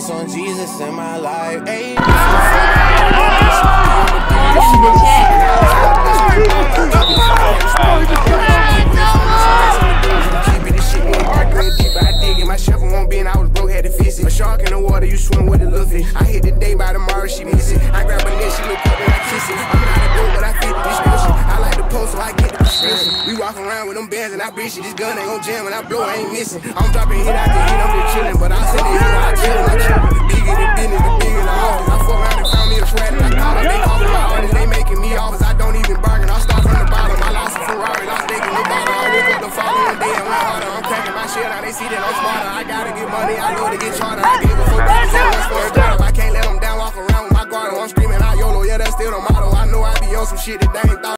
Ice on Jesus in my life. Ayy. My shovel won't be and I was broke, had to fix it. A shark in the water, you swim with the little fish. I hit the day by tomorrow, she miss it. I grab a neck, she look up and I kiss it. I'm not a dope, but I fit the description. I like the post, so I get the prescription. We walk around with them bands and I bitch it. This gun ain't gon' jam when I blow, I ain't missing. I'm dropping hit after hit, I'm just chillin'. But I'll send it here, I chill, I chill. Bigger the business, the bigger the office. I fuck around and found me a sweat and I call them. They calling my artists, they making me offers. I don't even bargain, I'll start from the bottom. I lost a Ferrari, lost taking the bottom. I woke up the following day and went harder. I'm cracking my shit, now they see that I'm smarter. I gotta get money, I know to get charter. I gave a fuck for a job. I can't let them down, walk around with my guard. I'm screaming out YOLO, yeah, that's still the motto. I know I be on some shit that they ain't thought.